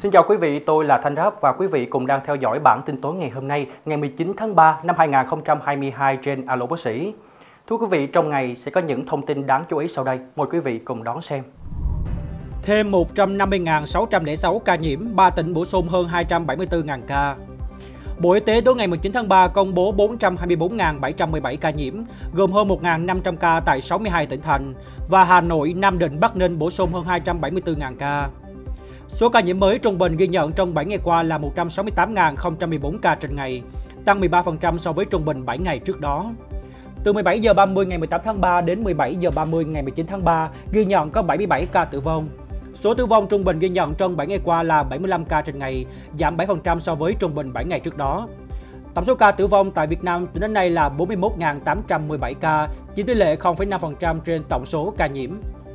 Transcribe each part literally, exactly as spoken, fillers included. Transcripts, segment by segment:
Xin chào quý vị, tôi là Thanh Ráp và quý vị cùng đang theo dõi bản tin tối ngày hôm nay, ngày mười chín tháng ba năm hai nghìn không trăm hai mươi hai trên Alo Bác Sĩ. Thưa quý vị, trong ngày sẽ có những thông tin đáng chú ý sau đây. Mời quý vị cùng đón xem. Thêm một trăm năm mươi nghìn sáu trăm lẻ sáu ca nhiễm, ba tỉnh bổ sung hơn hai trăm bảy mươi tư nghìn ca. Bộ Y tế tối ngày mười chín tháng ba công bố bốn trăm hai mươi bốn nghìn bảy trăm mười bảy ca nhiễm, gồm hơn một nghìn năm trăm ca tại sáu mươi hai tỉnh thành, và Hà Nội, Nam Định, Bắc Ninh bổ sung hơn hai trăm bảy mươi tư nghìn ca. Số ca nhiễm mới trung bình ghi nhận trong bảy ngày qua là một trăm sáu mươi tám nghìn không trăm mười bốn ca trên ngày, tăng mười ba phần trăm so với trung bình bảy ngày trước đó. Từ mười bảy giờ ba mươi ngày mười tám tháng ba đến mười bảy giờ ba mươi ngày mười chín tháng ba, ghi nhận có bảy mươi bảy ca tử vong. Số tử vong trung bình ghi nhận trong bảy ngày qua là bảy mươi lăm ca trên ngày, giảm bảy phần trăm so với trung bình bảy ngày trước đó. Tổng số ca tử vong tại Việt Nam đến nay là bốn mươi mốt nghìn tám trăm mười bảy ca, chiếm tỷ lệ không phẩy năm phần trăm trên tổng số ca nhiễm.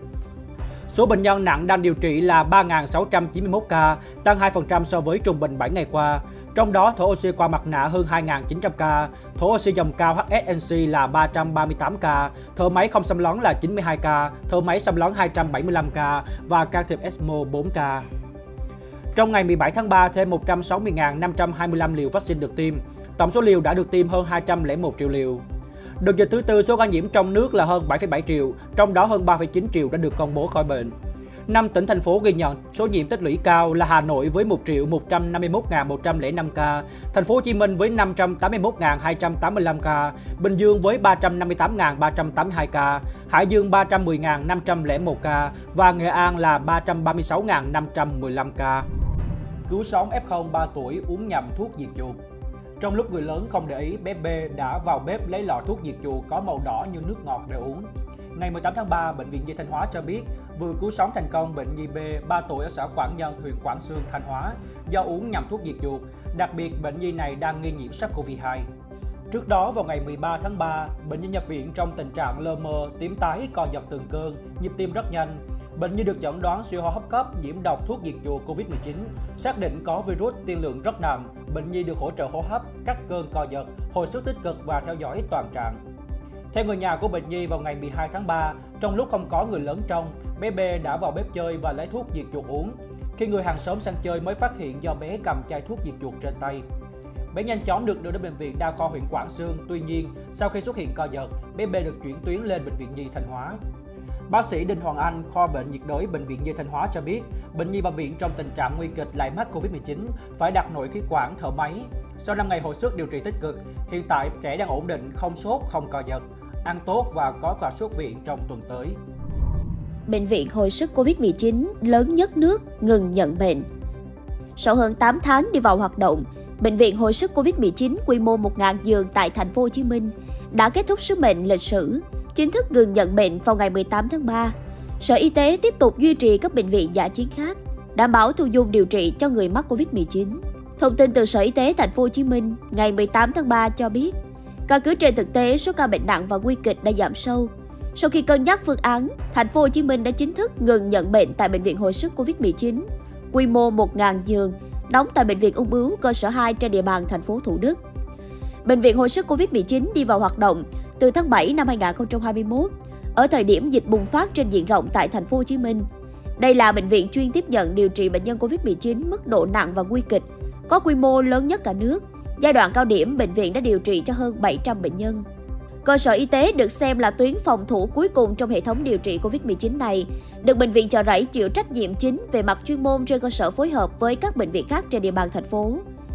Số bệnh nhân nặng đang điều trị là ba nghìn sáu trăm chín mươi mốt ca, tăng hai phần trăm so với trung bình bảy ngày qua. Trong đó, thở oxy qua mặt nạ hơn hai nghìn chín trăm ca, thở oxy dòng cao hát ép en xê là ba trăm ba mươi tám ca, thở máy không xâm lấn là chín mươi hai ca, thở máy xâm lấn hai trăm bảy mươi lăm ca và can thiệp ECMO bốn ca. Trong ngày mười bảy tháng ba, thêm một trăm sáu mươi nghìn năm trăm hai mươi lăm liều vaccine được tiêm. Tổng số liều đã được tiêm hơn hai trăm lẻ một triệu liều. Đợt dịch thứ tư, số ca nhiễm trong nước là hơn bảy phẩy bảy triệu, trong đó hơn ba phẩy chín triệu đã được công bố khỏi bệnh. Năm tỉnh thành phố ghi nhận số nhiễm tích lũy cao là Hà Nội với một triệu một trăm năm mươi mốt nghìn một trăm lẻ năm ca, Thành phố Hồ Chí Minh với năm trăm tám mươi mốt nghìn hai trăm tám mươi lăm ca, Bình Dương với ba trăm năm mươi tám nghìn ba trăm tám mươi hai ca, Hải Dương ba trăm mười nghìn năm trăm lẻ một ca và Nghệ An là ba trăm ba mươi sáu nghìn năm trăm mười lăm ca. Cứu sống ép không ba tuổi uống nhầm thuốc diệt chuột. Trong lúc người lớn không để ý, bé B đã vào bếp lấy lọ thuốc diệt chuột có màu đỏ như nước ngọt để uống. Ngày mười tám tháng ba, Bệnh viện Nhi Thanh Hóa cho biết vừa cứu sống thành công bệnh nhi B, ba tuổi ở xã Quảng Nhân, huyện Quảng Xương, Thanh Hóa do uống nhầm thuốc diệt chuột. Đặc biệt, bệnh nhi này đang nghi nhiễm SARS-xê o vê hai. Trước đó, vào ngày mười ba tháng ba, bệnh nhi nhập viện trong tình trạng lơ mơ, tím tái, co giật từng cơn, nhịp tim rất nhanh. Bệnh nhi được chẩn đoán suy hô hấp cấp, nhiễm độc thuốc diệt chuột Covid mười chín, xác định có virus tiên lượng rất nặng. Bệnh nhi được hỗ trợ hô hấp, cắt cơn co giật, hồi sức tích cực và theo dõi toàn trạng. Theo người nhà của bệnh nhi, vào ngày mười hai tháng ba, trong lúc không có người lớn trong, bé B đã vào bếp chơi và lấy thuốc diệt chuột uống. Khi người hàng xóm sang chơi mới phát hiện do bé cầm chai thuốc diệt chuột trên tay. Bé nhanh chóng được đưa đến bệnh viện Đa khoa huyện Quảng Xương. Tuy nhiên, sau khi xuất hiện co giật, bé B được chuyển tuyến lên bệnh viện Nhi Thanh Hóa. Bác sĩ Đinh Hoàng Anh, khoa bệnh nhiệt đới bệnh viện Nhi Thanh Hóa cho biết, bệnh nhi vào viện trong tình trạng nguy kịch lại mắc Covid mười chín, phải đặt nội khí quản, thở máy. Sau năm ngày hồi sức điều trị tích cực, hiện tại trẻ đang ổn định, không sốt, không co giật, ăn tốt và có quả xuất viện trong tuần tới. Bệnh viện hồi sức Covid mười chín lớn nhất nước ngừng nhận bệnh. Sau hơn tám tháng đi vào hoạt động, Bệnh viện hồi sức Covid mười chín quy mô một nghìn giường tại Thành phố Hồ Chí Minh đã kết thúc sứ mệnh lịch sử, chính thức ngừng nhận bệnh vào ngày mười tám tháng ba. Sở Y tế tiếp tục duy trì các bệnh viện dã chiến khác, đảm bảo thu dung điều trị cho người mắc Covid mười chín. Thông tin từ Sở Y tế Thành phố Hồ Chí Minh ngày mười tám tháng ba cho biết, căn cứ trên thực tế số ca bệnh nặng và nguy kịch đã giảm sâu. Sau khi cân nhắc phương án, Thành phố Hồ Chí Minh đã chính thức ngừng nhận bệnh tại bệnh viện hồi sức Covid mười chín, quy mô một nghìn giường, đóng tại bệnh viện Ung bướu cơ sở hai trên địa bàn thành phố Thủ Đức. Bệnh viện hồi sức Covid mười chín đi vào hoạt động từ tháng bảy năm hai nghìn không trăm hai mươi mốt, ở thời điểm dịch bùng phát trên diện rộng tại Thành phố Hồ Chí Minh. Đây là bệnh viện chuyên tiếp nhận điều trị bệnh nhân Covid mười chín mức độ nặng và nguy kịch, có quy mô lớn nhất cả nước. Giai đoạn cao điểm, bệnh viện đã điều trị cho hơn bảy trăm bệnh nhân. Cơ sở y tế được xem là tuyến phòng thủ cuối cùng trong hệ thống điều trị Covid mười chín này, được Bệnh viện Chợ Rẫy chịu trách nhiệm chính về mặt chuyên môn trên cơ sở phối hợp với các bệnh viện khác trên địa bàn thành phố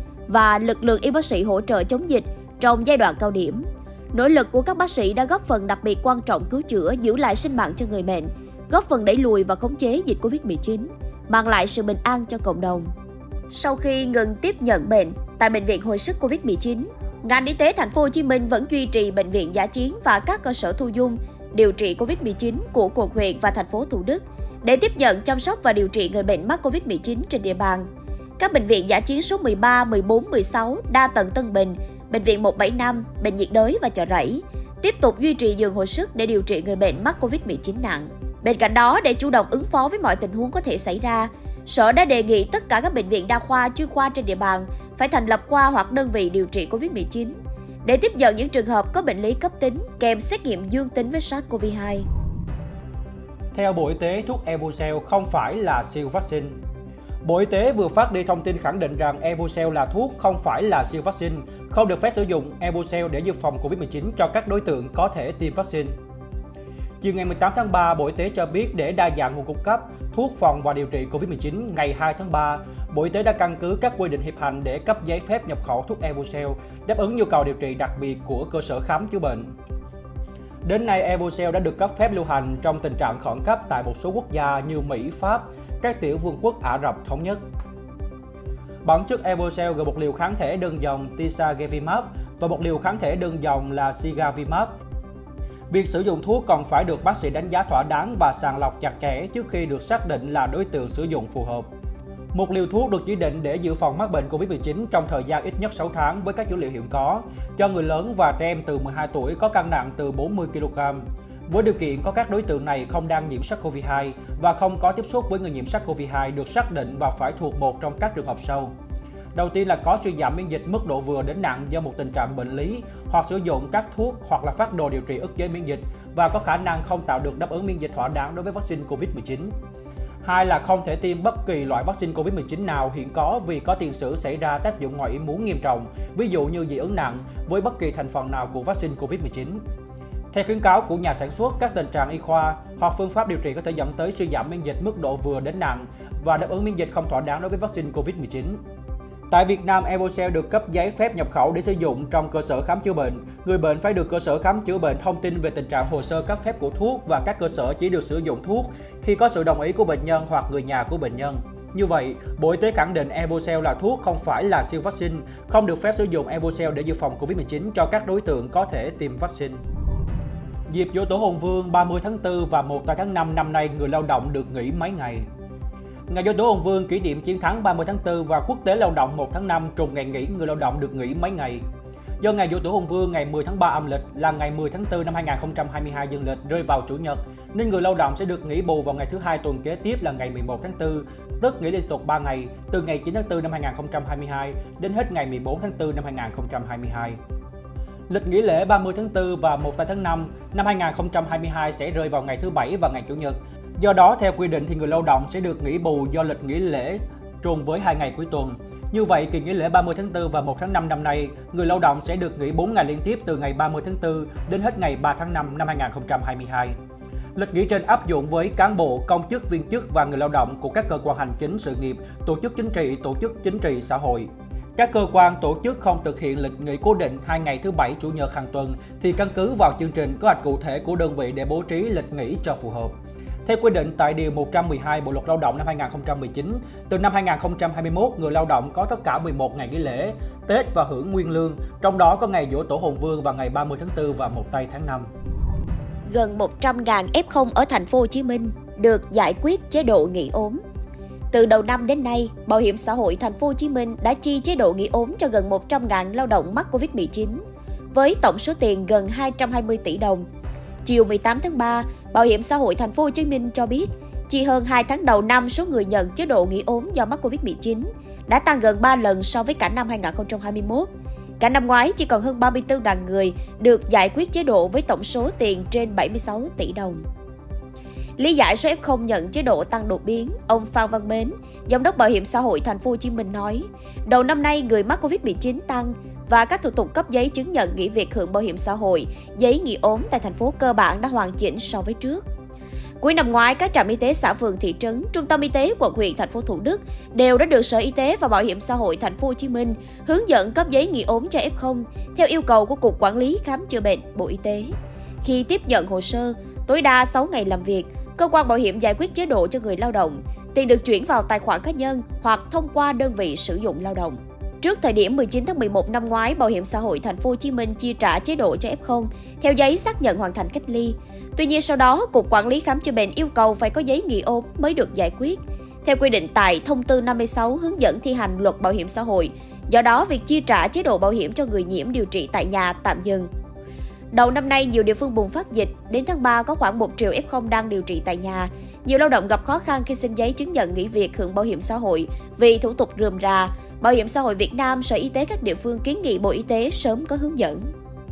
và lực lượng y bác sĩ hỗ trợ chống dịch trong giai đoạn cao điểm. Nỗ lực của các bác sĩ đã góp phần đặc biệt quan trọng cứu chữa, giữ lại sinh mạng cho người bệnh, góp phần đẩy lùi và khống chế dịch Covid mười chín, mang lại sự bình an cho cộng đồng. Sau khi ngừng tiếp nhận bệnh tại bệnh viện hồi sức Covid mười chín, ngành y tế Thành phố Hồ Chí Minh vẫn duy trì bệnh viện dã chiến và các cơ sở thu dung điều trị Covid mười chín của quận huyện và thành phố Thủ Đức để tiếp nhận chăm sóc và điều trị người bệnh mắc Covid mười chín trên địa bàn. Các bệnh viện dã chiến số mười ba, mười bốn, mười sáu, Đa Tầng Tân Bình, Bệnh viện một bảy năm, Bệnh nhiệt đới và Chợ Rẫy tiếp tục duy trì giường hồi sức để điều trị người bệnh mắc Covid mười chín nặng. Bên cạnh đó, để chủ động ứng phó với mọi tình huống có thể xảy ra, Sở đã đề nghị tất cả các bệnh viện đa khoa, chuyên khoa trên địa bàn phải thành lập khoa hoặc đơn vị điều trị Covid mười chín để tiếp nhận những trường hợp có bệnh lý cấp tính kèm xét nghiệm dương tính với SARS-xê o vê hai. Theo Bộ Y tế, thuốc Evucel không phải là siêu vaccine. Bộ Y tế vừa phát đi thông tin khẳng định rằng Evucel là thuốc, không phải là siêu vaccine, không được phép sử dụng Evucel để dự phòng Covid mười chín cho các đối tượng có thể tiêm vaccine. Chiều ngày mười tám tháng ba, Bộ Y tế cho biết để đa dạng nguồn cung cấp thuốc phòng và điều trị Covid mười chín, ngày hai tháng ba, Bộ Y tế đã căn cứ các quy định hiện hành để cấp giấy phép nhập khẩu thuốc Evucel đáp ứng nhu cầu điều trị đặc biệt của cơ sở khám chữa bệnh. Đến nay, Evucel đã được cấp phép lưu hành trong tình trạng khẩn cấp tại một số quốc gia như Mỹ, Pháp, các tiểu vương quốc Ả Rập Thống Nhất. Bản chất Evucel gồm một liều kháng thể đơn dòng Tizagevimab và một liều kháng thể đơn dòng là Sigavimab. Việc sử dụng thuốc còn phải được bác sĩ đánh giá thỏa đáng và sàng lọc chặt chẽ trước khi được xác định là đối tượng sử dụng phù hợp. Một liều thuốc được chỉ định để dự phòng mắc bệnh Covid mười chín trong thời gian ít nhất sáu tháng với các dữ liệu hiện có, cho người lớn và trẻ em từ mười hai tuổi có cân nặng từ bốn mươi ki lô gam. Với điều kiện có các đối tượng này không đang nhiễm SARS-xê o vê hai và không có tiếp xúc với người nhiễm SARS-xê o vê hai được xác định và phải thuộc một trong các trường hợp sau. Đầu tiên là có suy giảm miễn dịch mức độ vừa đến nặng do một tình trạng bệnh lý hoặc sử dụng các thuốc hoặc là phác đồ điều trị ức chế miễn dịch và có khả năng không tạo được đáp ứng miễn dịch thỏa đáng đối với vaccine Covid mười chín. Hai là không thể tiêm bất kỳ loại vaccine Covid mười chín nào hiện có vì có tiền sử xảy ra tác dụng ngoài ý muốn nghiêm trọng, ví dụ như dị ứng nặng với bất kỳ thành phần nào của vaccine Covid mười chín. Theo khuyến cáo của nhà sản xuất, các tình trạng y khoa hoặc phương pháp điều trị có thể dẫn tới suy giảm miễn dịch mức độ vừa đến nặng và đáp ứng miễn dịch không thỏa đáng đối với vaccine Covid mười chín. Tại Việt Nam, Evucel được cấp giấy phép nhập khẩu để sử dụng trong cơ sở khám chữa bệnh. Người bệnh phải được cơ sở khám chữa bệnh thông tin về tình trạng hồ sơ cấp phép của thuốc và các cơ sở chỉ được sử dụng thuốc khi có sự đồng ý của bệnh nhân hoặc người nhà của bệnh nhân. Như vậy, Bộ Y tế khẳng định Evucel là thuốc, không phải là siêu vaccine, không được phép sử dụng Evucel để dự phòng Covid mười chín cho các đối tượng có thể tiêm vaccine. Dịp Giỗ Tổ Hùng Vương ba mươi tháng tư và một tháng năm năm nay, người lao động được nghỉ mấy ngày. Ngày Giỗ Tổ Hùng Vương kỷ niệm chiến thắng ba mươi tháng tư và Quốc tế Lao động một tháng năm trùng ngày nghỉ, người lao động được nghỉ mấy ngày. Do ngày Giỗ Tổ Hùng Vương ngày mười tháng ba âm lịch là ngày mười tháng tư năm hai nghìn không trăm hai mươi hai dương lịch rơi vào Chủ nhật, nên người lao động sẽ được nghỉ bù vào ngày thứ hai tuần kế tiếp là ngày mười một tháng tư, tức nghỉ liên tục ba ngày, từ ngày chín tháng tư năm hai nghìn không trăm hai mươi hai đến hết ngày mười bốn tháng tư năm hai nghìn không trăm hai mươi hai. Lịch nghỉ lễ ba mươi tháng tư và một tháng năm năm hai nghìn không trăm hai mươi hai sẽ rơi vào ngày thứ Bảy và ngày Chủ nhật. Do đó, theo quy định thì người lao động sẽ được nghỉ bù do lịch nghỉ lễ trùng với hai ngày cuối tuần. Như vậy, kỳ nghỉ lễ ba mươi tháng tư và một tháng năm năm nay, người lao động sẽ được nghỉ bốn ngày liên tiếp từ ngày ba mươi tháng tư đến hết ngày ba tháng năm năm hai nghìn không trăm hai mươi hai. Lịch nghỉ trên áp dụng với cán bộ, công chức, viên chức và người lao động của các cơ quan hành chính, sự nghiệp, tổ chức chính trị, tổ chức chính trị xã hội. Các cơ quan, tổ chức không thực hiện lịch nghỉ cố định hai ngày thứ Bảy, Chủ nhật hàng tuần thì căn cứ vào chương trình kế hoạch cụ thể của đơn vị để bố trí lịch nghỉ cho phù hợp. Theo quy định tại Điều một trăm mười hai Bộ Luật Lao động năm hai nghìn không trăm mười chín, từ năm hai nghìn không trăm hai mươi mốt, người lao động có tất cả mười một ngày nghỉ lễ, Tết và hưởng nguyên lương, trong đó có ngày Giỗ Tổ Hùng Vương và ngày ba mươi tháng tư và một tây tháng năm. Gần một trăm nghìn ép không ở thành phố Hồ Chí Minh được giải quyết chế độ nghỉ ốm. Từ đầu năm đến nay, Bảo hiểm xã hội thành phố Hồ Chí Minh đã chi chế độ nghỉ ốm cho gần một trăm nghìn lao động mắc Covid mười chín, với tổng số tiền gần hai trăm hai mươi tỷ đồng. Chiều mười tám tháng ba, Bảo hiểm xã hội thành phố Hồ Chí Minh cho biết, chỉ hơn hai tháng đầu năm, số người nhận chế độ nghỉ ốm do mắc Covid mười chín đã tăng gần ba lần so với cả năm hai nghìn không trăm hai mươi mốt. Cả năm ngoái chỉ còn hơn ba mươi tư nghìn người được giải quyết chế độ với tổng số tiền trên bảy mươi sáu tỷ đồng. Lý giải số ép không nhận chế độ tăng đột biến, ông Phan Văn Mến, Giám đốc Bảo hiểm xã hội thành phố Hồ Chí Minh nói, đầu năm nay người mắc Covid mười chín tăng và các thủ tục cấp giấy chứng nhận nghỉ việc hưởng bảo hiểm xã hội, giấy nghỉ ốm tại thành phố cơ bản đã hoàn chỉnh so với trước. Cuối năm ngoái, các trạm y tế xã phường thị trấn, trung tâm y tế quận huyện thành phố Thủ Đức đều đã được Sở Y tế và Bảo hiểm xã hội thành phố Hồ Chí Minh hướng dẫn cấp giấy nghỉ ốm cho ép không theo yêu cầu của Cục Quản lý Khám chữa bệnh Bộ Y tế. Khi tiếp nhận hồ sơ, tối đa sáu ngày làm việc, cơ quan bảo hiểm giải quyết chế độ cho người lao động, tiền được chuyển vào tài khoản cá nhân hoặc thông qua đơn vị sử dụng lao động. Trước thời điểm mười chín tháng mười một năm ngoái, Bảo hiểm xã hội thành phố Hồ Chí Minh chi trả chế độ cho ép không theo giấy xác nhận hoàn thành cách ly. Tuy nhiên sau đó, Cục Quản lý Khám chữa bệnh yêu cầu phải có giấy nghỉ ốm mới được giải quyết, theo quy định tại Thông tư năm mươi sáu hướng dẫn thi hành Luật Bảo hiểm xã hội. Do đó, việc chi trả chế độ bảo hiểm cho người nhiễm điều trị tại nhà tạm dừng. Đầu năm nay, nhiều địa phương bùng phát dịch, đến tháng ba có khoảng một triệu ép không đang điều trị tại nhà. Nhiều lao động gặp khó khăn khi xin giấy chứng nhận nghỉ việc hưởng bảo hiểm xã hội vì thủ tục rườm rà. Bảo hiểm xã hội Việt Nam, Sở Y tế các địa phương kiến nghị Bộ Y tế sớm có hướng dẫn.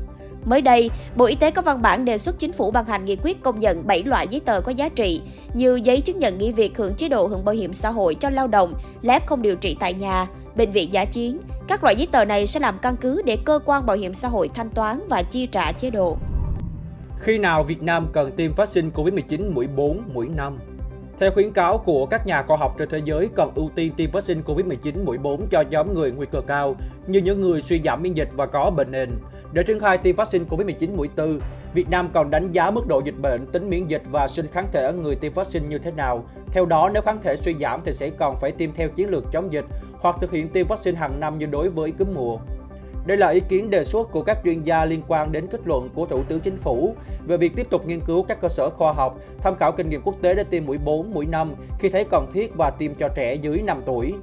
Mới đây, Bộ Y tế có văn bản đề xuất chính phủ ban hành nghị quyết công nhận bảy loại giấy tờ có giá trị như giấy chứng nhận nghỉ việc hưởng chế độ hưởng bảo hiểm xã hội cho lao động, là ép không điều trị tại nhà, bệnh viện dã chiến. Các loại giấy tờ này sẽ làm căn cứ để cơ quan bảo hiểm xã hội thanh toán và chi trả chế độ. Khi nào Việt Nam cần tiêm vaccine Covid mười chín mũi bốn, mũi năm? Theo khuyến cáo của các nhà khoa học trên thế giới, cần ưu tiên tiêm vaccine Covid mười chín mũi bốn cho nhóm người nguy cơ cao như những người suy giảm miễn dịch và có bệnh nền. Để triển khai tiêm vaccine Covid mười chín mũi tư, Việt Nam còn đánh giá mức độ dịch bệnh, tính miễn dịch và sinh kháng thể ở người tiêm vaccine như thế nào. Theo đó, nếu kháng thể suy giảm thì sẽ còn phải tiêm theo chiến lược chống dịch hoặc thực hiện tiêm vaccine hàng năm như đối với cúm mùa. Đây là ý kiến đề xuất của các chuyên gia liên quan đến kết luận của Thủ tướng Chính phủ về việc tiếp tục nghiên cứu các cơ sở khoa học, tham khảo kinh nghiệm quốc tế để tiêm mũi bốn, mũi năm khi thấy cần thiết và tiêm cho trẻ dưới năm tuổi.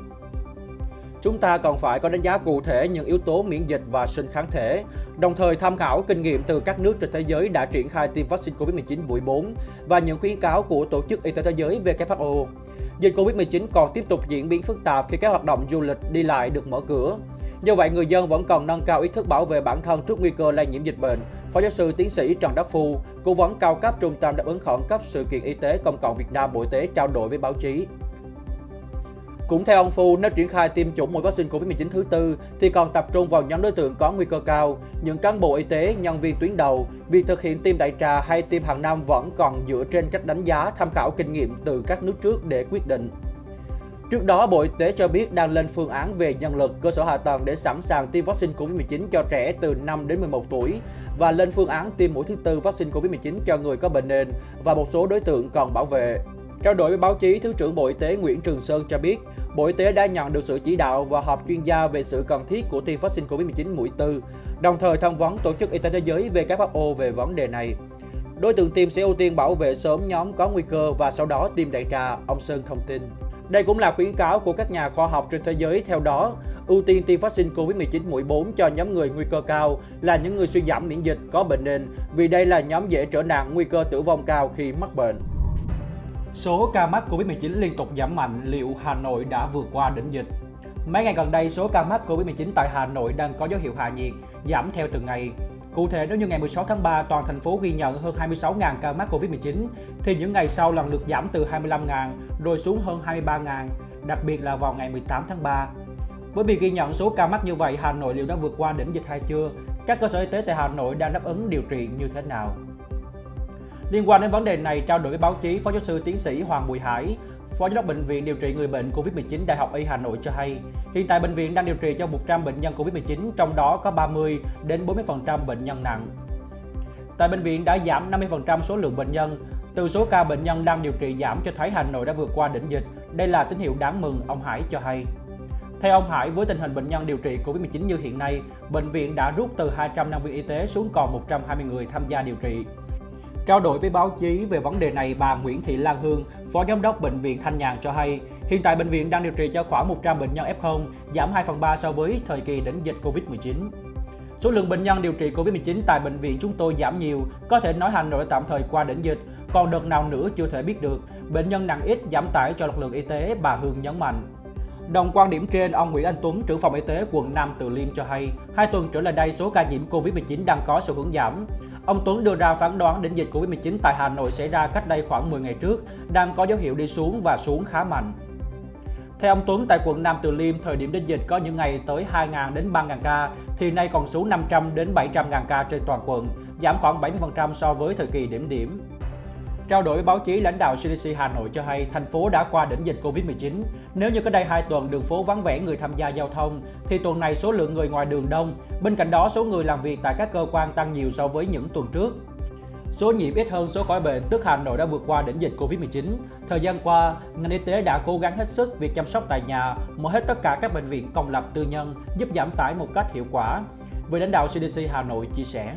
Chúng ta còn phải có đánh giá cụ thể những yếu tố miễn dịch và sinh kháng thể, đồng thời tham khảo kinh nghiệm từ các nước trên thế giới đã triển khai tiêm vaccine Covid mười chín mũi bốn và những khuyến cáo của Tổ chức Y tế Thế giới W H O. Dịch Covid mười chín còn tiếp tục diễn biến phức tạp khi các hoạt động du lịch đi lại được mở cửa. Do vậy, người dân vẫn cần nâng cao ý thức bảo vệ bản thân trước nguy cơ lây nhiễm dịch bệnh. Phó giáo sư tiến sĩ Trần Đắc Phu, cố vấn cao cấp Trung tâm đáp ứng khẩn cấp sự kiện y tế công cộng Việt Nam Bộ Y tế trao đổi với báo chí. Cũng theo ông Phu, nếu triển khai tiêm chủng mũi vaccine Covid mười chín thứ tư thì còn tập trung vào nhóm đối tượng có nguy cơ cao, những cán bộ y tế, nhân viên tuyến đầu. Việc thực hiện tiêm đại trà hay tiêm hàng năm vẫn còn dựa trên cách đánh giá, tham khảo kinh nghiệm từ các nước trước để quyết định. Trước đó, Bộ Y tế cho biết đang lên phương án về nhân lực, cơ sở hạ tầng để sẵn sàng tiêm vaccine Covid mười chín cho trẻ từ năm đến mười một tuổi và lên phương án tiêm mũi thứ tư vaccine Covid mười chín cho người có bệnh nền và một số đối tượng cần bảo vệ. Trao đổi với báo chí, Thứ trưởng Bộ Y tế Nguyễn Trường Sơn cho biết, Bộ Y tế đã nhận được sự chỉ đạo và họp chuyên gia về sự cần thiết của tiêm vaccine Covid mười chín mũi tư, đồng thời tham vấn Tổ chức Y tế Thế giới W H O về vấn đề này. Đối tượng tiêm sẽ ưu tiên bảo vệ sớm nhóm có nguy cơ và sau đó tiêm đại trà, ông Sơn thông tin. Đây cũng là khuyến cáo của các nhà khoa học trên thế giới. Theo đó, ưu tiên tiêm vaccine Covid mười chín mũi bốn cho nhóm người nguy cơ cao là những người suy giảm miễn dịch, có bệnh nền, vì đây là nhóm dễ trở nặng, nguy cơ tử vong cao khi mắc bệnh. Số ca mắc Covid mười chín liên tục giảm mạnh, liệu Hà Nội đã vượt qua đỉnh dịch? Mấy ngày gần đây, số ca mắc Covid mười chín tại Hà Nội đang có dấu hiệu hạ nhiệt, giảm theo từng ngày. Cụ thể, nếu như ngày mười sáu tháng ba, toàn thành phố ghi nhận hơn hai mươi sáu nghìn ca mắc Covid mười chín, thì những ngày sau lần lượt giảm từ hai mươi lăm nghìn rồi xuống hơn hai mươi ba nghìn, đặc biệt là vào ngày mười tám tháng ba. Với việc ghi nhận số ca mắc như vậy, Hà Nội liệu đã vượt qua đỉnh dịch hay chưa? Các cơ sở y tế tại Hà Nội đang đáp ứng điều trị như thế nào? Liên quan đến vấn đề này, trao đổi với báo chí, Phó giáo sư tiến sĩ Hoàng Bùi Hải, Phó giám đốc Bệnh viện điều trị người bệnh Covid mười chín Đại học Y Hà Nội cho hay, hiện tại bệnh viện đang điều trị cho một trăm bệnh nhân Covid mười chín, trong đó có ba mươi đến bốn mươi phần trăm bệnh nhân nặng. Tại bệnh viện đã giảm năm mươi phần trăm số lượng bệnh nhân. Từ số ca bệnh nhân đang điều trị giảm cho thấy Hà Nội đã vượt qua đỉnh dịch. Đây là tín hiệu đáng mừng, ông Hải cho hay. Theo ông Hải, với tình hình bệnh nhân điều trị Covid mười chín như hiện nay, bệnh viện đã rút từ hai trăm nhân viên y tế xuống còn một trăm hai mươi người tham gia điều trị. Trao đổi với báo chí về vấn đề này, bà Nguyễn Thị Lan Hương, Phó Giám đốc Bệnh viện Thanh Nhàn cho hay, hiện tại bệnh viện đang điều trị cho khoảng một trăm bệnh nhân F không, giảm hai phần ba so với thời kỳ đỉnh dịch Covid mười chín. Số lượng bệnh nhân điều trị Covid mười chín tại bệnh viện chúng tôi giảm nhiều, có thể nói Hà Nội đã tạm thời qua đỉnh dịch, còn đợt nào nữa chưa thể biết được. Bệnh nhân nặng ít, giảm tải cho lực lượng y tế, bà Hương nhấn mạnh. Đồng quan điểm trên, ông Nguyễn Anh Tuấn, trưởng phòng y tế quận Nam Từ Liêm cho hay, hai tuần trở lại đây số ca nhiễm Covid mười chín đang có xu hướng giảm. Ông Tuấn đưa ra phán đoán đỉnh dịch Covid mười chín tại Hà Nội xảy ra cách đây khoảng mười ngày trước, đang có dấu hiệu đi xuống và xuống khá mạnh. Theo ông Tuấn, tại quận Nam Từ Liêm, thời điểm đỉnh dịch có những ngày tới hai nghìn đến ba nghìn ca, thì nay còn xuống năm trăm đến bảy trăm nghìn ca trên toàn quận, giảm khoảng bảy mươi phần trăm so với thời kỳ đỉnh điểm. Trao đổi với báo chí, lãnh đạo xê đê xê Hà Nội cho hay thành phố đã qua đỉnh dịch Covid mười chín. Nếu như cách đây hai tuần đường phố vắng vẻ người tham gia giao thông, thì tuần này số lượng người ngoài đường đông. Bên cạnh đó, số người làm việc tại các cơ quan tăng nhiều so với những tuần trước. Số nhiễm ít hơn số khỏi bệnh, tức Hà Nội đã vượt qua đỉnh dịch Covid mười chín. Thời gian qua, ngành y tế đã cố gắng hết sức việc chăm sóc tại nhà, mở hết tất cả các bệnh viện công lập tư nhân, giúp giảm tải một cách hiệu quả. Vị lãnh đạo xê đê xê Hà Nội chia sẻ.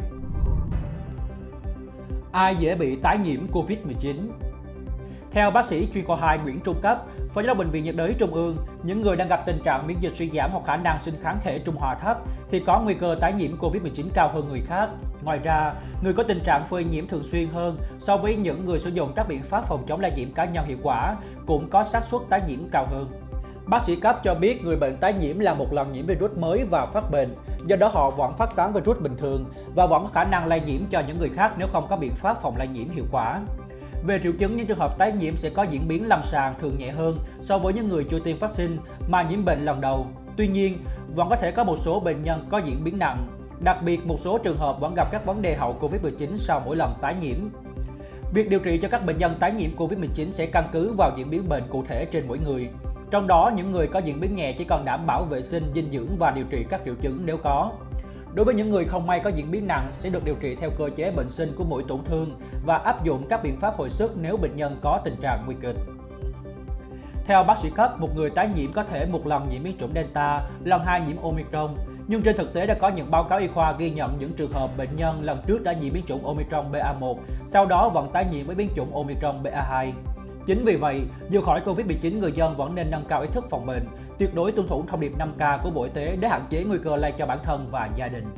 Ai dễ bị tái nhiễm Covid mười chín? Theo bác sĩ chuyên khoa hai Nguyễn Trung Cấp, Phó giám đốc Bệnh viện Nhiệt đới Trung ương, những người đang gặp tình trạng miễn dịch suy giảm hoặc khả năng sinh kháng thể trung hòa thấp thì có nguy cơ tái nhiễm Covid mười chín cao hơn người khác. Ngoài ra, người có tình trạng phơi nhiễm thường xuyên hơn so với những người sử dụng các biện pháp phòng chống lây nhiễm cá nhân hiệu quả cũng có xác suất tái nhiễm cao hơn. Bác sĩ cấp cho biết người bệnh tái nhiễm là một lần nhiễm virus mới và phát bệnh, do đó họ vẫn phát tán virus bình thường và vẫn có khả năng lây nhiễm cho những người khác nếu không có biện pháp phòng lây nhiễm hiệu quả. Về triệu chứng, những trường hợp tái nhiễm sẽ có diễn biến lâm sàng thường nhẹ hơn so với những người chưa tiêm vaccine mà nhiễm bệnh lần đầu. Tuy nhiên, vẫn có thể có một số bệnh nhân có diễn biến nặng. Đặc biệt, một số trường hợp vẫn gặp các vấn đề hậu Covid mười chín sau mỗi lần tái nhiễm. Việc điều trị cho các bệnh nhân tái nhiễm Covid mười chín sẽ căn cứ vào diễn biến bệnh cụ thể trên mỗi người. Trong đó, những người có diễn biến nhẹ chỉ cần đảm bảo vệ sinh, dinh dưỡng và điều trị các triệu chứng nếu có. Đối với những người không may có diễn biến nặng sẽ được điều trị theo cơ chế bệnh sinh của mỗi tổn thương và áp dụng các biện pháp hồi sức nếu bệnh nhân có tình trạng nguy kịch. Theo bác sĩ cấp, một người tái nhiễm có thể một lần nhiễm biến chủng Delta, lần hai nhiễm Omicron. Nhưng trên thực tế đã có những báo cáo y khoa ghi nhận những trường hợp bệnh nhân lần trước đã nhiễm biến chủng Omicron B A một, sau đó vẫn tái nhiễm với biến chủng Omicron B A hai. Chính vì vậy, dù khỏi Covid mười chín, người dân vẫn nên nâng cao ý thức phòng bệnh, tuyệt đối tuân thủ thông điệp năm K của Bộ Y tế để hạn chế nguy cơ lây cho bản thân và gia đình.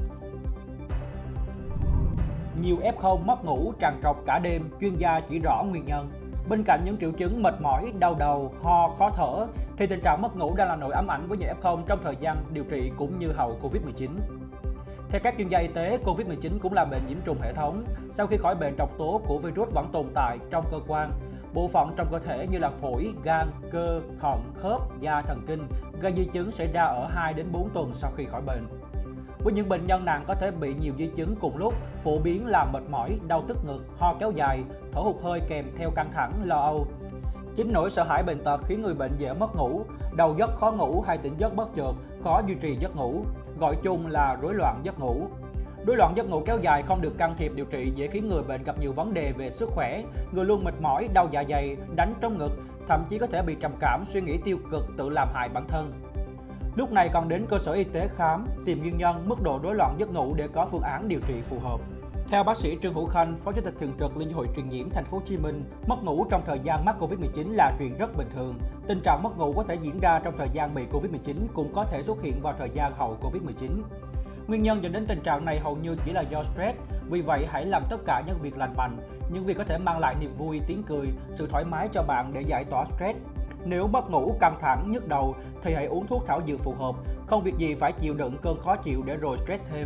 Nhiều ép không mất ngủ, trằn trọc cả đêm, chuyên gia chỉ rõ nguyên nhân. Bên cạnh những triệu chứng mệt mỏi, đau đầu, ho, khó thở, thì tình trạng mất ngủ đang là nỗi ám ảnh với nhiều ép không trong thời gian điều trị cũng như hậu Covid mười chín. Theo các chuyên gia y tế, Covid mười chín cũng là bệnh nhiễm trùng hệ thống. Sau khi khỏi bệnh, độc tố của virus vẫn tồn tại trong cơ quan, bộ phận trong cơ thể như là phổi, gan, cơ, thận, khớp, da, thần kinh, gây di chứng xảy ra ở hai đến bốn tuần sau khi khỏi bệnh. Với những bệnh nhân nặng có thể bị nhiều di chứng cùng lúc, phổ biến là mệt mỏi, đau tức ngực, ho kéo dài, thở hụt hơi kèm theo căng thẳng, lo âu. Chính nỗi sợ hãi bệnh tật khiến người bệnh dễ mất ngủ, đầu giấc khó ngủ hay tỉnh giấc bất chợt, khó duy trì giấc ngủ, gọi chung là rối loạn giấc ngủ. Rối loạn giấc ngủ kéo dài không được can thiệp điều trị dễ khiến người bệnh gặp nhiều vấn đề về sức khỏe, người luôn mệt mỏi, đau dạ dày, đánh trong ngực, thậm chí có thể bị trầm cảm, suy nghĩ tiêu cực, tự làm hại bản thân. Lúc này cần đến cơ sở y tế khám, tìm nguyên nhân, mức độ rối loạn giấc ngủ để có phương án điều trị phù hợp. Theo bác sĩ Trương Hữu Khanh, Phó Chủ tịch Thường trực Liên hội truyền nhiễm Thành phố Hồ Chí Minh, mất ngủ trong thời gian mắc Covid mười chín là chuyện rất bình thường. Tình trạng mất ngủ có thể diễn ra trong thời gian bị Covid mười chín, cũng có thể xuất hiện vào thời gian hậu Covid mười chín. Nguyên nhân dẫn đến tình trạng này hầu như chỉ là do stress, vì vậy hãy làm tất cả những việc lành mạnh, những việc có thể mang lại niềm vui, tiếng cười, sự thoải mái cho bạn để giải tỏa stress. Nếu mất ngủ, căng thẳng, nhức đầu thì hãy uống thuốc thảo dược phù hợp, không việc gì phải chịu đựng cơn khó chịu để rồi stress thêm.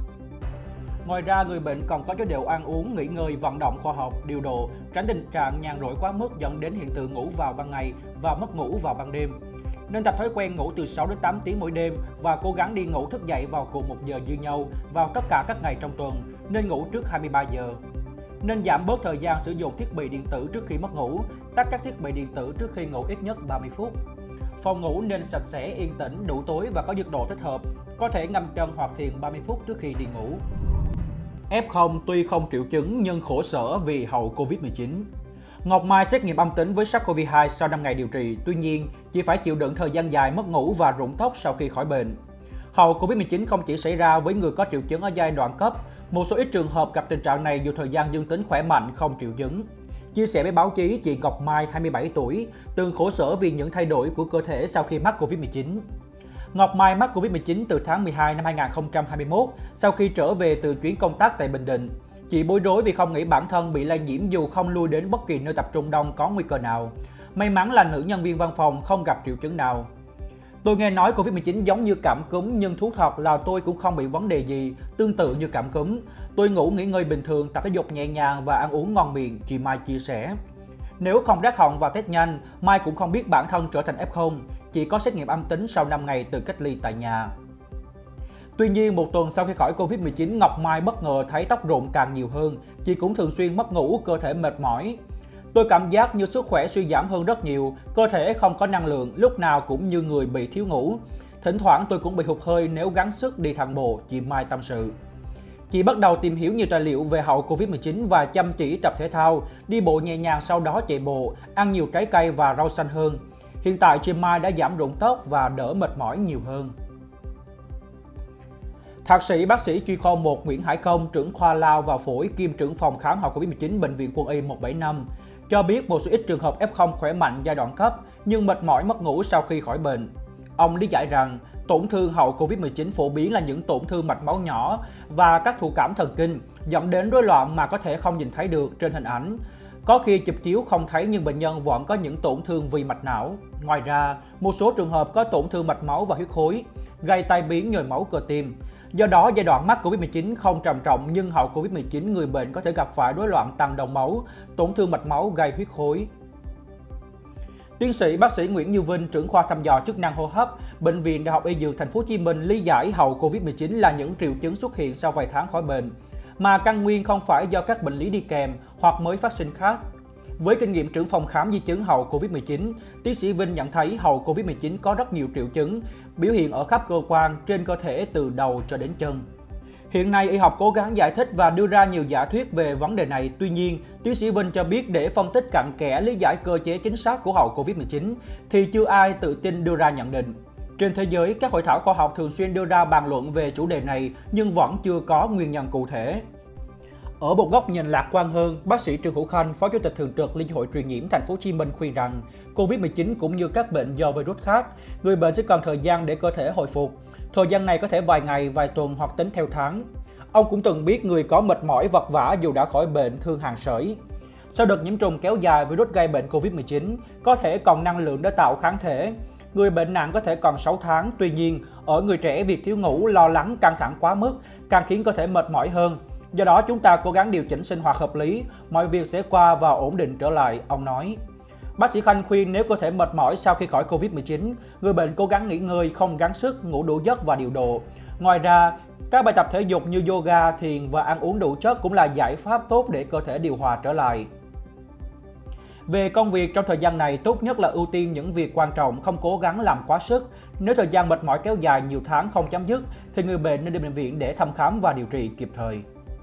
Ngoài ra, người bệnh còn có chế độ ăn uống, nghỉ ngơi, vận động khoa học, điều độ, tránh tình trạng nhàn rỗi quá mức dẫn đến hiện tượng ngủ vào ban ngày và mất ngủ vào ban đêm. Nên tập thói quen ngủ từ sáu đến tám tiếng mỗi đêm và cố gắng đi ngủ thức dậy vào cùng một giờ như nhau vào tất cả các ngày trong tuần, nên ngủ trước hai mươi ba giờ. Nên giảm bớt thời gian sử dụng thiết bị điện tử trước khi mất ngủ, tắt các thiết bị điện tử trước khi ngủ ít nhất ba mươi phút. Phòng ngủ nên sạch sẽ, yên tĩnh, đủ tối và có nhiệt độ thích hợp, có thể ngâm chân hoặc thiền ba mươi phút trước khi đi ngủ. ép không tuy không triệu chứng nhưng khổ sở vì hậu Covid mười chín. Ngọc Mai xét nghiệm âm tính với SARS-xê o vê hai sau năm ngày điều trị, tuy nhiên chỉ phải chịu đựng thời gian dài mất ngủ và rụng tóc sau khi khỏi bệnh. Hậu Covid mười chín không chỉ xảy ra với người có triệu chứng ở giai đoạn cấp, một số ít trường hợp gặp tình trạng này dù thời gian dương tính khỏe mạnh không triệu chứng. Chia sẻ với báo chí, chị Ngọc Mai, hai mươi bảy tuổi, từng khổ sở vì những thay đổi của cơ thể sau khi mắc Covid mười chín. Ngọc Mai mắc Covid mười chín từ tháng mười hai năm hai nghìn không trăm hai mươi mốt sau khi trở về từ chuyến công tác tại Bình Định. Chị bối rối vì không nghĩ bản thân bị lây nhiễm dù không lui đến bất kỳ nơi tập trung đông có nguy cơ nào. May mắn là nữ nhân viên văn phòng không gặp triệu chứng nào. Tôi nghe nói Covid mười chín giống như cảm cúm nhưng thú thật là tôi cũng không bị vấn đề gì, tương tự như cảm cúm. Tôi ngủ nghỉ ngơi bình thường, tập thể dục nhẹ nhàng và ăn uống ngon miệng, chị Mai chia sẻ. Nếu không rát họng và test nhanh, Mai cũng không biết bản thân trở thành ép không, chỉ có xét nghiệm âm tính sau năm ngày tự cách ly tại nhà. Tuy nhiên, một tuần sau khi khỏi Covid mười chín, Ngọc Mai bất ngờ thấy tóc rụng càng nhiều hơn, chị cũng thường xuyên mất ngủ, cơ thể mệt mỏi. Tôi cảm giác như sức khỏe suy giảm hơn rất nhiều, cơ thể không có năng lượng, lúc nào cũng như người bị thiếu ngủ. Thỉnh thoảng tôi cũng bị hụt hơi nếu gắng sức đi thang bộ, chị Mai tâm sự. Chị bắt đầu tìm hiểu nhiều tài liệu về hậu Covid mười chín và chăm chỉ tập thể thao, đi bộ nhẹ nhàng sau đó chạy bộ, ăn nhiều trái cây và rau xanh hơn. Hiện tại chị Mai đã giảm rụng tóc và đỡ mệt mỏi nhiều hơn. Thạc sĩ bác sĩ chuyên khoa một Nguyễn Hải Công, trưởng khoa lao và phổi kiêm trưởng phòng khám hậu Covid mười chín Bệnh viện Quân y một bảy năm, cho biết một số ít trường hợp ép không khỏe mạnh giai đoạn cấp nhưng mệt mỏi mất ngủ sau khi khỏi bệnh. Ông lý giải rằng, tổn thương hậu Covid mười chín phổ biến là những tổn thương mạch máu nhỏ và các thụ cảm thần kinh, dẫn đến rối loạn mà có thể không nhìn thấy được trên hình ảnh. Có khi chụp chiếu không thấy nhưng bệnh nhân vẫn có những tổn thương vì mạch não. Ngoài ra, một số trường hợp có tổn thương mạch máu và huyết khối, gây tai biến nhồi máu cơ tim. Do đó, giai đoạn mắc Covid mười chín không trầm trọng nhưng hậu Covid mười chín người bệnh có thể gặp phải rối loạn tăng đồng máu, tổn thương mạch máu gây huyết khối. Tiến sĩ bác sĩ Nguyễn Như Vinh, trưởng khoa thăm dò chức năng hô hấp, Bệnh viện Đại học Y Dược Thành phố Hồ Chí Minh lý giải hậu Covid mười chín là những triệu chứng xuất hiện sau vài tháng khỏi bệnh, mà căn nguyên không phải do các bệnh lý đi kèm hoặc mới phát sinh khác. Với kinh nghiệm trưởng phòng khám di chứng hậu Covid mười chín, tiến sĩ Vinh nhận thấy hậu Covid mười chín có rất nhiều triệu chứng, biểu hiện ở khắp cơ quan trên cơ thể từ đầu cho đến chân. Hiện nay, y học cố gắng giải thích và đưa ra nhiều giả thuyết về vấn đề này. Tuy nhiên, tiến sĩ Vinh cho biết để phân tích cặn kẽ lý giải cơ chế chính xác của hậu Covid mười chín thì chưa ai tự tin đưa ra nhận định. Trên thế giới, các hội thảo khoa học thường xuyên đưa ra bàn luận về chủ đề này nhưng vẫn chưa có nguyên nhân cụ thể. Ở một góc nhìn lạc quan hơn, bác sĩ Trương Hữu Khanh, Phó Chủ tịch Thường trực Liên hội Truyền nhiễm Thành phố Hồ Chí Minh khuyên rằng Covid mười chín cũng như các bệnh do virus khác, người bệnh sẽ cần thời gian để cơ thể hồi phục. Thời gian này có thể vài ngày, vài tuần hoặc tính theo tháng. Ông cũng từng biết người có mệt mỏi vật vã dù đã khỏi bệnh thương hàn sởi. Sau đợt nhiễm trùng kéo dài, virus gây bệnh Covid mười chín có thể còn năng lượng để tạo kháng thể. Người bệnh nặng có thể còn sáu tháng, tuy nhiên, ở người trẻ việc thiếu ngủ, lo lắng, căng thẳng quá mức càng khiến cơ thể mệt mỏi hơn. Do đó chúng ta cố gắng điều chỉnh sinh hoạt hợp lý, mọi việc sẽ qua và ổn định trở lại, ông nói. Bác sĩ Khanh khuyên nếu cơ thể mệt mỏi sau khi khỏi Covid mười chín, người bệnh cố gắng nghỉ ngơi, không gắng sức, ngủ đủ giấc và điều độ. Ngoài ra, các bài tập thể dục như yoga, thiền và ăn uống đủ chất cũng là giải pháp tốt để cơ thể điều hòa trở lại. Về công việc trong thời gian này, tốt nhất là ưu tiên những việc quan trọng, không cố gắng làm quá sức. Nếu thời gian mệt mỏi kéo dài nhiều tháng không chấm dứt, thì người bệnh nên đi bệnh viện để thăm khám và điều trị kịp thời.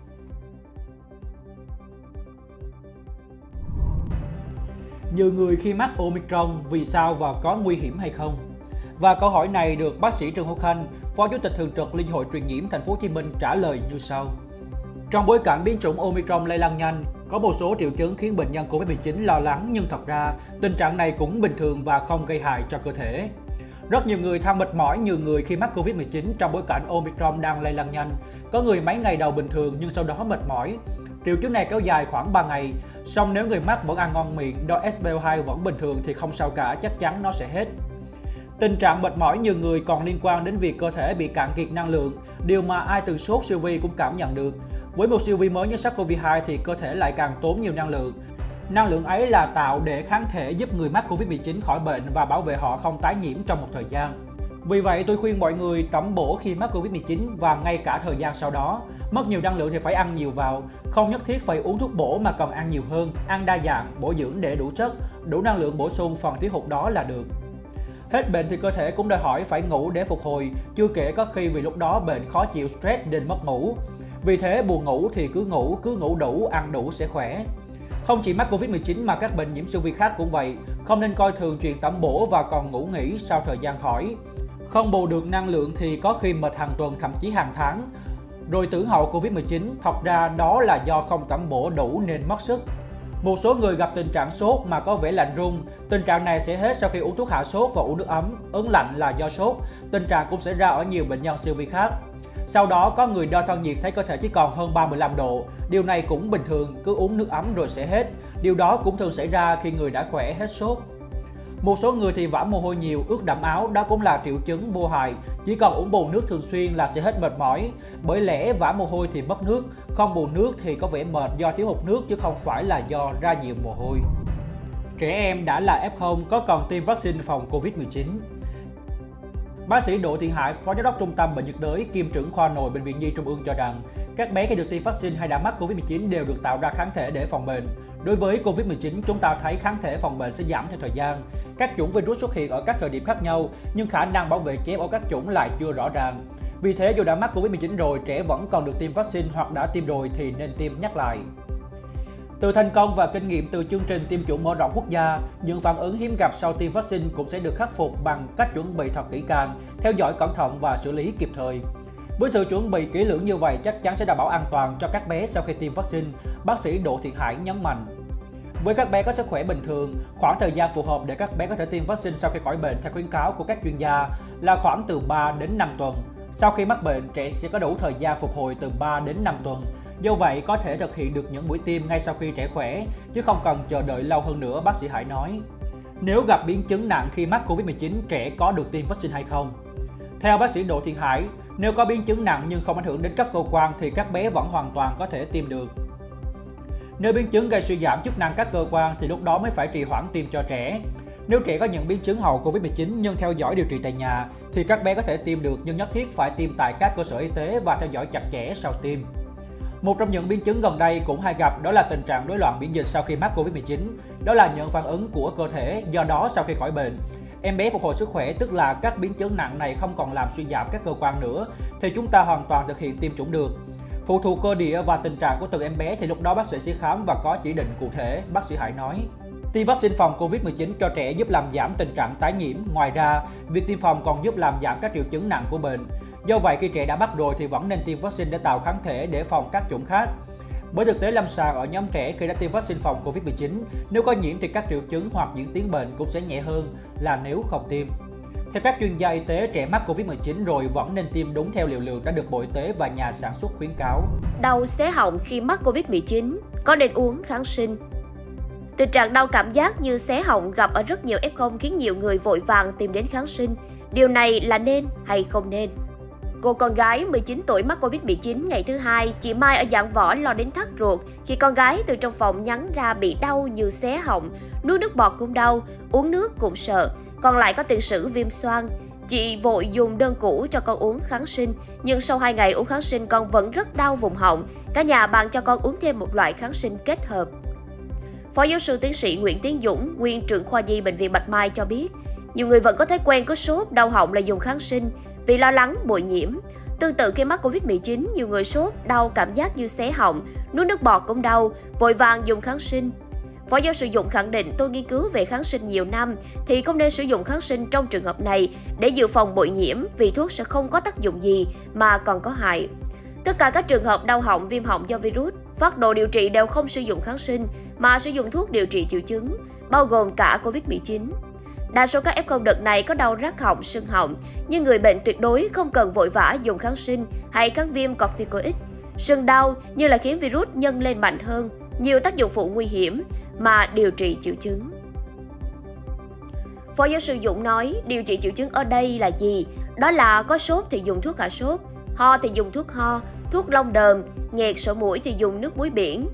Nhiều người khi mắc Omicron vì sao và có nguy hiểm hay không? Và câu hỏi này được bác sĩ Trương Hữu Khanh, Phó Chủ tịch Thường trực Liên hội Truyền nhiễm Thành phố Hồ Chí Minh trả lời như sau. Trong bối cảnh biến chủng Omicron lây lan nhanh, có một số triệu chứng khiến bệnh nhân Covid mười chín lo lắng nhưng thật ra tình trạng này cũng bình thường và không gây hại cho cơ thể. Rất nhiều người than mệt mỏi như người khi mắc Covid mười chín trong bối cảnh Omicron đang lây lan nhanh. Có người mấy ngày đầu bình thường nhưng sau đó mệt mỏi. Triệu chứng này kéo dài khoảng ba ngày, song nếu người mắc vẫn ăn ngon miệng, đo ét pê o hai vẫn bình thường thì không sao cả, chắc chắn nó sẽ hết. Tình trạng mệt mỏi nhiều người còn liên quan đến việc cơ thể bị cạn kiệt năng lượng, điều mà ai từng sốt siêu vi cũng cảm nhận được. Với một siêu vi mới như SARS-xê o vê hai thì cơ thể lại càng tốn nhiều năng lượng. Năng lượng ấy là tạo để kháng thể giúp người mắc Covid mười chín khỏi bệnh và bảo vệ họ không tái nhiễm trong một thời gian. Vì vậy, tôi khuyên mọi người tẩm bổ khi mắc Covid mười chín và ngay cả thời gian sau đó. Mất nhiều năng lượng thì phải ăn nhiều vào, không nhất thiết phải uống thuốc bổ mà còn ăn nhiều hơn, ăn đa dạng, bổ dưỡng để đủ chất, đủ năng lượng bổ sung phần thiếu hụt đó là được. Hết bệnh thì cơ thể cũng đòi hỏi phải ngủ để phục hồi, chưa kể có khi vì lúc đó bệnh khó chịu stress nên mất ngủ. Vì thế buồn ngủ thì cứ ngủ, cứ ngủ đủ, ăn đủ sẽ khỏe. Không chỉ mắc Covid mười chín mà các bệnh nhiễm siêu vi khác cũng vậy, không nên coi thường chuyện tẩm bổ và còn ngủ nghỉ sau thời gian khỏi. Không bù được năng lượng thì có khi mệt hàng tuần thậm chí hàng tháng. Rồi tưởng hậu Covid mười chín, thật ra đó là do không tẩm bổ đủ nên mất sức. Một số người gặp tình trạng sốt mà có vẻ lạnh run, tình trạng này sẽ hết sau khi uống thuốc hạ sốt và uống nước ấm. Ớn lạnh là do sốt, tình trạng cũng xảy ra ở nhiều bệnh nhân siêu vi khác. Sau đó có người đo thân nhiệt thấy cơ thể chỉ còn hơn ba mươi lăm độ, điều này cũng bình thường, cứ uống nước ấm rồi sẽ hết. Điều đó cũng thường xảy ra khi người đã khỏe hết sốt. Một số người thì vã mồ hôi nhiều, ướt đẫm áo, đó cũng là triệu chứng vô hại. Chỉ cần uống bù nước thường xuyên là sẽ hết mệt mỏi. Bởi lẽ vã mồ hôi thì mất nước, không bù nước thì có vẻ mệt do thiếu hụt nước chứ không phải là do ra nhiều mồ hôi. Trẻ em đã là ép không có cần tiêm vaccine phòng Covid mười chín. Bác sĩ Đỗ Thiện Hải, Phó Giám đốc Trung tâm Bệnh nhiệt đới kiêm trưởng khoa nội Bệnh viện Nhi Trung ương cho rằng các bé khi được tiêm vaccine hay đã mắc Covid mười chín đều được tạo ra kháng thể để phòng bệnh. Đối với Covid mười chín, chúng ta thấy kháng thể phòng bệnh sẽ giảm theo thời gian. Các chủng virus xuất hiện ở các thời điểm khác nhau, nhưng khả năng bảo vệ trẻ em ở các chủng lại chưa rõ ràng. Vì thế, dù đã mắc Covid mười chín rồi, trẻ vẫn còn được tiêm vaccine hoặc đã tiêm rồi thì nên tiêm nhắc lại. Từ thành công và kinh nghiệm từ chương trình tiêm chủng mở rộng quốc gia, những phản ứng hiếm gặp sau tiêm vaccine cũng sẽ được khắc phục bằng cách chuẩn bị thật kỹ càng, theo dõi cẩn thận và xử lý kịp thời. Với sự chuẩn bị kỹ lưỡng như vậy chắc chắn sẽ đảm bảo an toàn cho các bé sau khi tiêm vaccine, bác sĩ Đỗ Thiện Hải nhấn mạnh. Với các bé có sức khỏe bình thường, khoảng thời gian phù hợp để các bé có thể tiêm vaccine sau khi khỏi bệnh theo khuyến cáo của các chuyên gia là khoảng từ ba đến năm tuần. Sau khi mắc bệnh, trẻ sẽ có đủ thời gian phục hồi từ ba đến năm tuần. Do vậy, có thể thực hiện được những mũi tiêm ngay sau khi trẻ khỏe, chứ không cần chờ đợi lâu hơn nữa, bác sĩ Hải nói. Nếu gặp biến chứng nặng khi mắc Covid mười chín, trẻ có được tiêm vaccine hay không? Theo bác sĩ Đỗ Thị Hải, nếu có biến chứng nặng nhưng không ảnh hưởng đến các cơ quan thì các bé vẫn hoàn toàn có thể tiêm được. Nếu biến chứng gây suy giảm chức năng các cơ quan thì lúc đó mới phải trì hoãn tiêm cho trẻ. Nếu trẻ có những biến chứng hậu Covid mười chín nhưng theo dõi điều trị tại nhà thì các bé có thể tiêm được, nhưng nhất thiết phải tiêm tại các cơ sở y tế và theo dõi chặt chẽ sau tiêm. Một trong những biến chứng gần đây cũng hay gặp đó là tình trạng rối loạn miễn dịch sau khi mắc Covid mười chín. Đó là những phản ứng của cơ thể, do đó sau khi khỏi bệnh, em bé phục hồi sức khỏe, tức là các biến chứng nặng này không còn làm suy giảm các cơ quan nữa, thì chúng ta hoàn toàn thực hiện tiêm chủng được. Phụ thuộc cơ địa và tình trạng của từng em bé thì lúc đó bác sĩ sẽ khám và có chỉ định cụ thể, bác sĩ Hải nói. Tiêm vaccine phòng Covid mười chín cho trẻ giúp làm giảm tình trạng tái nhiễm. Ngoài ra, việc tiêm phòng còn giúp làm giảm các triệu chứng nặng của bệnh. Do vậy, khi trẻ đã mắc rồi thì vẫn nên tiêm vaccine để tạo kháng thể để phòng các chủng khác. Bởi thực tế lâm sàng ở nhóm trẻ khi đã tiêm vaccine phòng Covid mười chín, nếu có nhiễm thì các triệu chứng hoặc diễn tiến bệnh cũng sẽ nhẹ hơn là nếu không tiêm. Theo các chuyên gia y tế, trẻ mắc Covid mười chín rồi vẫn nên tiêm đúng theo liều lượng đã được Bộ Y tế và nhà sản xuất khuyến cáo. Đau xé họng khi mắc Covid mười chín, có nên uống kháng sinh? Tình trạng đau cảm giác như xé họng gặp ở rất nhiều ép không khiến nhiều người vội vàng tìm đến kháng sinh. Điều này là nên hay không nên? Cô con gái mười chín tuổi mắc Covid mười chín ngày thứ hai, chị Mai ở Giảng Võ lo đến thắt ruột khi con gái từ trong phòng nhắn ra bị đau như xé họng, nuốt nước bọt cũng đau, uống nước cũng sợ, còn lại có tiền sử viêm xoang. Chị vội dùng đơn cũ cho con uống kháng sinh, nhưng sau hai ngày uống kháng sinh con vẫn rất đau vùng họng. Cả nhà bàn cho con uống thêm một loại kháng sinh kết hợp. Phó giáo sư tiến sĩ Nguyễn Tiến Dũng, nguyên trưởng khoa nhi Bệnh viện Bạch Mai cho biết, nhiều người vẫn có thói quen cứ sốt, đau họng là dùng kháng sinh vì lo lắng bội nhiễm. Tương tự khi mắc Covid mười chín, nhiều người sốt, đau cảm giác như xé họng, nuốt nước bọt cũng đau, vội vàng dùng kháng sinh. Phó giáo sư Dũng khẳng định, tôi nghiên cứu về kháng sinh nhiều năm thì không nên sử dụng kháng sinh trong trường hợp này để dự phòng bội nhiễm, vì thuốc sẽ không có tác dụng gì mà còn có hại. Tất cả các trường hợp đau họng, viêm họng do virus, phác đồ điều trị đều không sử dụng kháng sinh mà sử dụng thuốc điều trị triệu chứng, bao gồm cả Covid mười chín. Đa số các ép không đợt này có đau rát họng, sưng họng, nhưng người bệnh tuyệt đối không cần vội vã dùng kháng sinh hay kháng viêm corticoid. Sưng đau như là khiến virus nhân lên mạnh hơn, nhiều tác dụng phụ nguy hiểm mà điều trị triệu chứng. Phó giáo sư Dũng nói, điều trị triệu chứng ở đây là gì? Đó là có sốt thì dùng thuốc hạ sốt, ho thì dùng thuốc ho, thuốc long đờm, nghẹt sổ mũi thì dùng nước muối biển,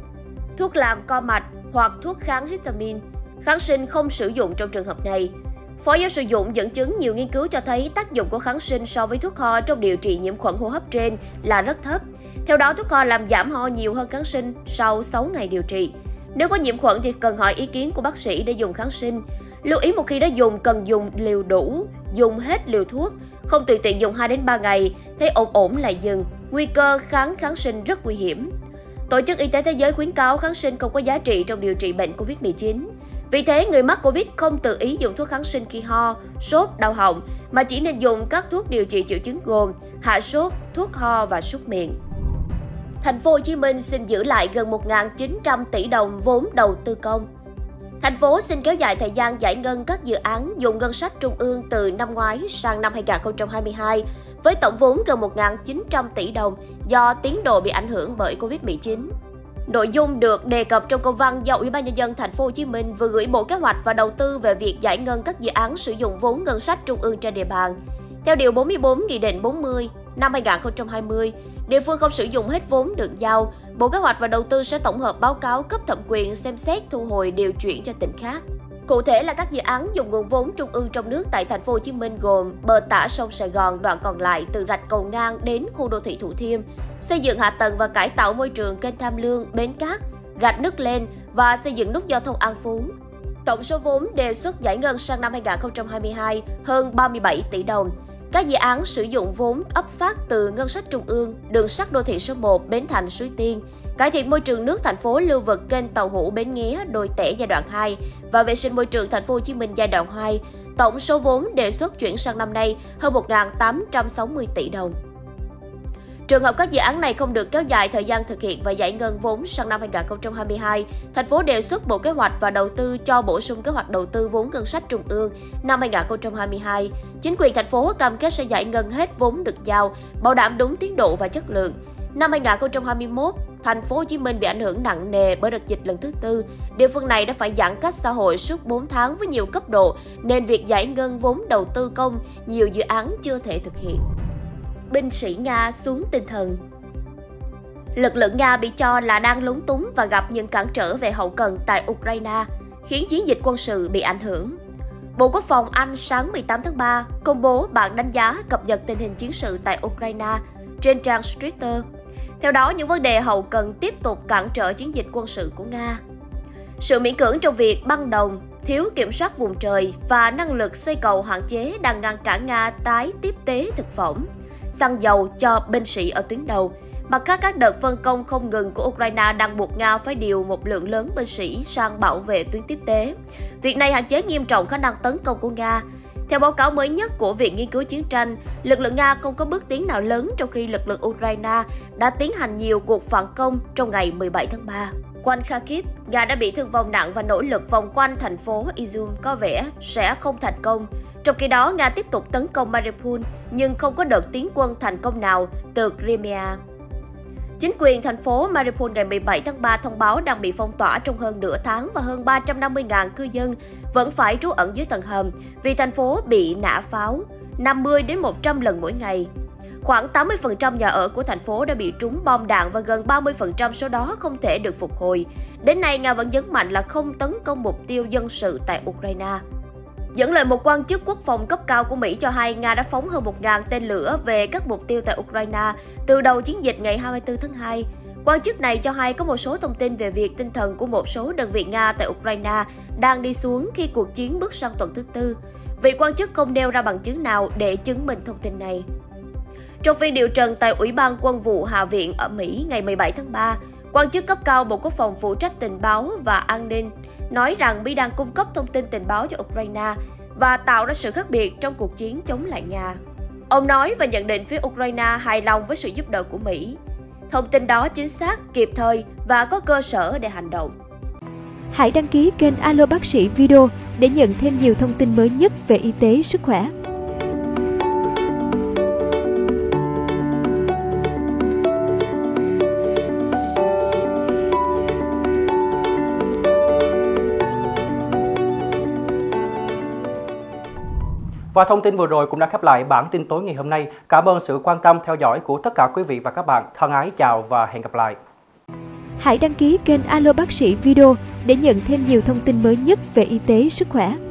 thuốc làm co mạch hoặc thuốc kháng histamine. Kháng sinh không sử dụng trong trường hợp này. Phó giáo sư Dũng dẫn chứng nhiều nghiên cứu cho thấy tác dụng của kháng sinh so với thuốc ho trong điều trị nhiễm khuẩn hô hấp trên là rất thấp. Theo đó, thuốc ho làm giảm ho nhiều hơn kháng sinh sau sáu ngày điều trị. Nếu có nhiễm khuẩn thì cần hỏi ý kiến của bác sĩ để dùng kháng sinh. Lưu ý một khi đã dùng cần dùng liều đủ, dùng hết liều thuốc, không tùy tiện dùng hai đến ba ngày, thấy ổn ổn lại dừng. Nguy cơ kháng kháng sinh rất nguy hiểm. Tổ chức Y tế Thế giới khuyến cáo kháng sinh không có giá trị trong điều trị bệnh Covid mười chín. Vì thế, người mắc Covid không tự ý dùng thuốc kháng sinh khi ho, sốt, đau họng, mà chỉ nên dùng các thuốc điều trị triệu chứng gồm hạ sốt, thuốc ho và súc miệng. Thành phố Hồ Chí Minh xin giữ lại gần một nghìn chín trăm tỷ đồng vốn đầu tư công. Thành phố xin kéo dài thời gian giải ngân các dự án dùng ngân sách trung ương từ năm ngoái sang năm hai nghìn không trăm hai mươi hai, với tổng vốn gần một nghìn chín trăm tỷ đồng do tiến độ bị ảnh hưởng bởi Covid mười chín. Nội dung được đề cập trong công văn do Ủy ban nhân dân Thành phố Hồ Chí Minh vừa gửi Bộ Kế hoạch và Đầu tư về việc giải ngân các dự án sử dụng vốn ngân sách trung ương trên địa bàn. Theo điều bốn mươi tư Nghị định bốn mươi năm hai nghìn không trăm hai mươi, địa phương không sử dụng hết vốn được giao, Bộ Kế hoạch và Đầu tư sẽ tổng hợp báo cáo cấp thẩm quyền xem xét thu hồi điều chuyển cho tỉnh khác. Cụ thể là các dự án dùng nguồn vốn trung ương trong nước tại Thành phố Hồ Chí Minh gồm bờ tả sông Sài Gòn đoạn còn lại từ rạch Cầu Ngang đến khu đô thị Thủ Thiêm, xây dựng hạ tầng và cải tạo môi trường kênh Tham Lương, Bến Cát, rạch Nước Lên và xây dựng nút giao thông An Phú. Tổng số vốn đề xuất giải ngân sang năm hai nghìn không trăm hai mươi hai hơn ba mươi bảy tỷ đồng. Các dự án sử dụng vốn ấp phát từ ngân sách trung ương, đường sắt đô thị số một Bến Thành Suối Tiên, cải thiện môi trường nước thành phố lưu vực kênh Tàu Hũ Bến Nghé Đồi Tẻ giai đoạn hai và vệ sinh môi trường Thành phố Hồ Chí Minh giai đoạn hai. Tổng số vốn đề xuất chuyển sang năm nay hơn một nghìn tám trăm sáu mươi tỷ đồng. Trường hợp các dự án này không được kéo dài thời gian thực hiện và giải ngân vốn sang năm hai nghìn không trăm hai mươi hai, thành phố đề xuất Bộ Kế hoạch và Đầu tư cho bổ sung kế hoạch đầu tư vốn ngân sách trung ương năm hai nghìn không trăm hai mươi hai. Chính quyền thành phố cam kết sẽ giải ngân hết vốn được giao, bảo đảm đúng tiến độ và chất lượng. Năm hai nghìn không trăm hai mươi mốt, thành phố Hồ Chí Minh bị ảnh hưởng nặng nề bởi đợt dịch lần thứ tư. Địa phương này đã phải giãn cách xã hội suốt bốn tháng với nhiều cấp độ, nên việc giải ngân vốn đầu tư công, nhiều dự án chưa thể thực hiện. Binh sĩ Nga xuống tinh thần. Lực lượng Nga bị cho là đang lúng túng và gặp những cản trở về hậu cần tại Ukraine, khiến chiến dịch quân sự bị ảnh hưởng. Bộ Quốc phòng Anh sáng mười tám tháng ba công bố bản đánh giá cập nhật tình hình chiến sự tại Ukraine trên trang Twitter. Theo đó, những vấn đề hậu cần tiếp tục cản trở chiến dịch quân sự của Nga. Sự miễn cưỡng trong việc băng đồng, thiếu kiểm soát vùng trời và năng lực xây cầu hạn chế đang ngăn cản Nga tái tiếp tế thực phẩm, xăng dầu cho binh sĩ ở tuyến đầu. Mặt khác, các đợt phân công không ngừng của Ukraine đang buộc Nga phải điều một lượng lớn binh sĩ sang bảo vệ tuyến tiếp tế. Việc này hạn chế nghiêm trọng khả năng tấn công của Nga. Theo báo cáo mới nhất của Viện Nghiên cứu Chiến tranh, lực lượng Nga không có bước tiến nào lớn trong khi lực lượng Ukraine đã tiến hành nhiều cuộc phản công trong ngày mười bảy tháng ba. Quanh Kharkiv, Nga đã bị thương vong nặng và nỗ lực vòng quanh thành phố Izium có vẻ sẽ không thành công. Trong khi đó, Nga tiếp tục tấn công Mariupol nhưng không có đợt tiến quân thành công nào từ Crimea. Chính quyền thành phố Mariupol ngày mười bảy tháng ba thông báo đang bị phong tỏa trong hơn nửa tháng và hơn ba trăm năm mươi nghìn cư dân vẫn phải trú ẩn dưới tầng hầm vì thành phố bị nã pháo năm mươi đến một trăm lần mỗi ngày. Khoảng tám mươi phần trăm nhà ở của thành phố đã bị trúng bom đạn và gần ba mươi phần trăm số đó không thể được phục hồi. Đến nay, Nga vẫn nhấn mạnh là không tấn công mục tiêu dân sự tại Ukraine. Dẫn lời một quan chức quốc phòng cấp cao của Mỹ cho hay Nga đã phóng hơn một nghìn tên lửa về các mục tiêu tại Ukraine từ đầu chiến dịch ngày hai mươi tư tháng hai. Quan chức này cho hay có một số thông tin về việc tinh thần của một số đơn vị Nga tại Ukraine đang đi xuống khi cuộc chiến bước sang tuần thứ tư. Vị quan chức không nêu ra bằng chứng nào để chứng minh thông tin này. Trong phiên điều trần tại Ủy ban Quân vụ Hạ viện ở Mỹ ngày mười bảy tháng ba, quan chức cấp cao Bộ Quốc phòng phụ trách tình báo và an ninh nói rằng Mỹ đang cung cấp thông tin tình báo cho Ukraine và tạo ra sự khác biệt trong cuộc chiến chống lại Nga. Ông nói và nhận định phía Ukraine hài lòng với sự giúp đỡ của Mỹ. Thông tin đó chính xác, kịp thời và có cơ sở để hành động. Hãy đăng ký kênh Alo Bác sĩ Video để nhận thêm nhiều thông tin mới nhất về y tế, sức khỏe. Và thông tin vừa rồi cũng đã khép lại bản tin tối ngày hôm nay. Cảm ơn sự quan tâm theo dõi của tất cả quý vị và các bạn. Thân ái chào và hẹn gặp lại. Hãy đăng ký kênh Alo Bác sĩ Video để nhận thêm nhiều thông tin mới nhất về y tế, sức khỏe.